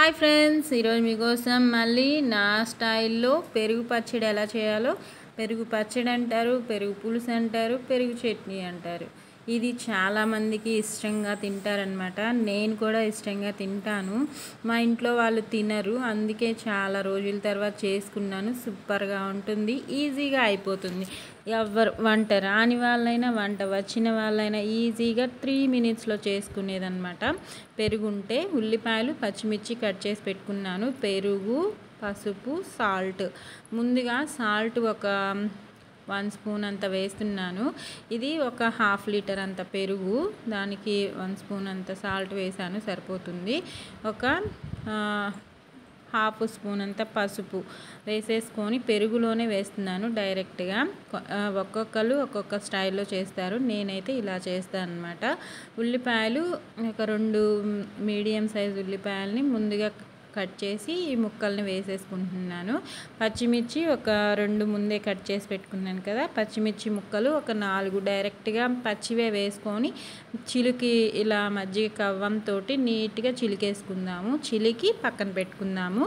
Hi friends, ఈరోజు మీకోసం మళ్ళీ నా స్టైల్లో పెరుగు పచ్చడి ఎలా చేయాలో. పెరుగు పచ్చడి అంటారు, పెరుగు పులుసు అంటారు, పెరుగు చట్నీ అంటారు. ఇది చాలామందికి ఇష్టంగా తింటారనమాట. నేను కూడా ఇష్టంగా తింటాను. మా ఇంట్లో వాళ్ళు తినరు, అందుకే చాలా రోజుల తర్వాత చేసుకున్నాను. సూపర్గా ఉంటుంది, ఈజీగా అయిపోతుంది. ఎవరు వంట రాని వాళ్ళైనా వంట వచ్చిన వాళ్ళైనా ఈజీగా 3 మినిట్స్లో చేసుకునేదన్నమాట. పెరుగు ఉంటే ఉల్లిపాయలు పచ్చిమిర్చి కట్ చేసి పెట్టుకున్నాను. పెరుగు, పసుపు, సాల్ట్. ముందుగా సాల్ట్ ఒక 1 స్పూన్ అంత వేస్తున్నాను. ఇది ఒక 1/2 లీటర్ అంత పెరుగు, దానికి 1 స్పూన్ అంత సాల్ట్ వేసాను, సరిపోతుంది. ఒక 1/2 స్పూన్ అంత పసుపు వేసేసుకొని పెరుగులోనే వేస్తున్నాను డైరెక్ట్గా. ఒక్కొక్కరు ఒక్కొక్క స్టైల్లో చేస్తారు, నేనైతే ఇలా చేస్తాను అనమాట. ఉల్లిపాయలు ఒక 2 మీడియం సైజ్ ఉల్లిపాయలని ముందుగా కట్ చేసి ఈ ముక్కల్ని వేసేసుకుంటున్నాను. పచ్చిమిర్చి ఒక 2 ముందే కట్ చేసి పెట్టుకున్నాను కదా. పచ్చిమిర్చి ముక్కలు ఒక 4 డైరెక్ట్గా పచ్చివే వేసుకొని చిలికి ఇలా మజ్జిగ కవ్వంతో నీట్గా చిలికేసుకుందాము. చిలికి పక్కన పెట్టుకుందాము.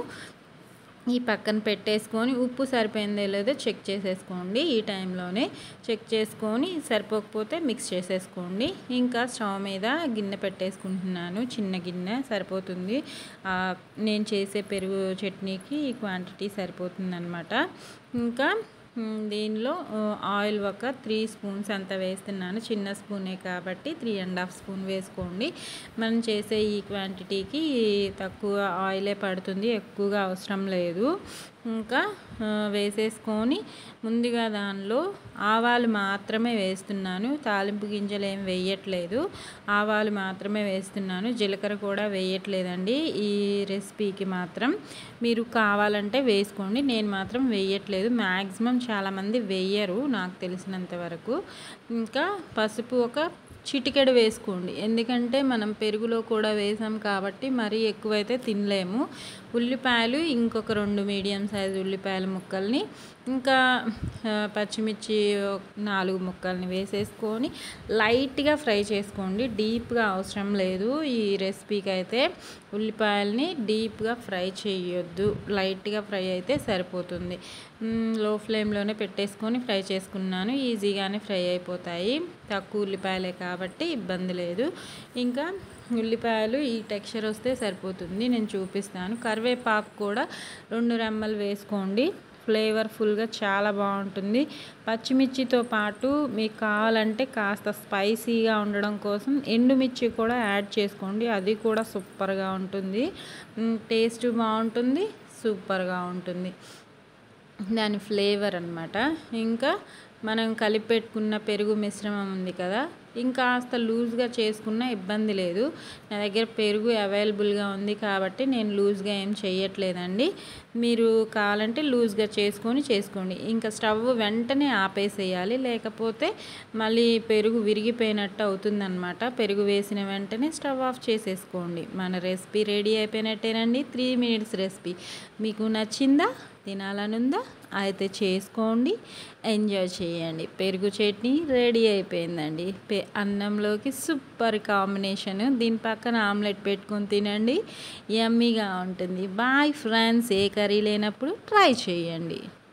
ఈ పక్కన పెట్టేసుకొని ఉప్పు సరిపోయిందో లేదో చెక్ చేసేసుకోండి. ఈ టైంలోనే చెక్ చేసుకొని సరిపోకపోతే మిక్స్ చేసేసుకోండి. ఇంకా స్టవ్ మీద గిన్నె పెట్టేసుకుంటున్నాను, చిన్న గిన్నె సరిపోతుంది. నేను చేసే పెరుగు చట్నీకి ఈ క్వాంటిటీ సరిపోతుందన్నమాట. ఇంకా దీనిలో ఆయిల్ ఒక 3 స్పూన్స్ అంత వేస్తున్నాను. చిన్న స్పూనే కాబట్టి 3.5 స్పూన్ వేసుకోండి. మనం చేసే ఈ క్వాంటిటీకి తక్కువ ఆయిలే పడుతుంది, ఎక్కువగా అవసరం లేదు. ఇంకా వేసేసుకొని ముందుగా దానిలో ఆవాలు మాత్రమే వేస్తున్నాను. తాలింపు గింజలు ఏం వేయట్లేదు, ఆవాలు మాత్రమే వేస్తున్నాను. జీలకర్ర కూడా వేయట్లేదండి ఈ రెసిపీకి మాత్రం. మీరు కావాలంటే వేసుకోండి, నేను మాత్రం వేయట్లేదు. మ్యాక్సిమం చాలామంది వేయరు నాకు తెలిసినంత వరకు. ఇంకా పసుపు ఒక చిటికెడు వేసుకోండి, ఎందుకంటే మనం పెరుగులో కూడా వేసాం కాబట్టి మరీ ఎక్కువైతే తినలేము. ఉల్లిపాయలు ఇంకొక 2 మీడియం సైజు ఉల్లిపాయల ముక్కల్ని, ఇంకా పచ్చిమిర్చి 4 ముక్కల్ని వేసేసుకొని లైట్గా ఫ్రై చేసుకోండి. డీప్గా అవసరం లేదు ఈ రెసిపీకి అయితే. ఉల్లిపాయల్ని డీప్గా ఫ్రై చేయొద్దు, లైట్గా ఫ్రై అయితే సరిపోతుంది. లో ఫ్లేమ్లోనే పెట్టేసుకొని ఫ్రై చేసుకున్నాను. ఈజీగానే ఫ్రై అయిపోతాయి, తక్కువ ఉల్లిపాయలే కాబట్టి ఇబ్బంది లేదు. ఇంకా ఉల్లిపాయలు ఈ టెక్స్చర్ వస్తే సరిపోతుంది, నేను చూపిస్తాను. కరివేపాకు కూడా 2 రెమ్మలు వేసుకోండి, ఫ్లేవర్ఫుల్గా చాలా బాగుంటుంది. పచ్చిమిర్చితో పాటు మీకు కావాలంటే కాస్త స్పైసీగా ఉండడం కోసం ఎండుమిర్చి కూడా యాడ్ చేసుకోండి, అది కూడా సూపర్గా ఉంటుంది. టేస్ట్ బాగుంటుంది, సూపర్గా ఉంటుంది దాని ఫ్లేవర్ అన్నమాట. ఇంకా మనం కలిపి పెట్టుకున్న పెరుగు మిశ్రమం ఉంది కదా, ఇంకాస్త లూజ్గా చేసుకున్న ఇబ్బంది లేదు. నా దగ్గర పెరుగు అవైలబుల్గా ఉంది కాబట్టి నేను లూజ్గా ఏం చేయట్లేదండి. మీరు కావాలంటే లూజ్గా చేసుకోండి. ఇంకా స్టవ్ వెంటనే ఆపేసేయాలి, లేకపోతే మళ్ళీ పెరుగు విరిగిపోయినట్టు అవుతుందన్నమాట. పెరుగు వేసిన వెంటనే స్టవ్ ఆఫ్ చేసేసుకోండి. మన రెసిపీ రెడీ అయిపోయినట్టేనండి. 3 మినిట్స్ రెసిపీ. మీకు నచ్చిందా? తినాలనుందా? అయితే చేసుకోండి, ఎంజాయ్ చేయండి. పెరుగు చట్నీ రెడీ అయిపోయిందండి. అన్నంలోకి సూపర్ కాంబినేషన్. దీని పక్కన ఆమ్లెట్ పెట్టుకొని తినండి, యమ్మీగా ఉంటుంది. బాయ్ ఫ్రెండ్స్, ఏ కర్రీ లేనప్పుడు ట్రై చేయండి.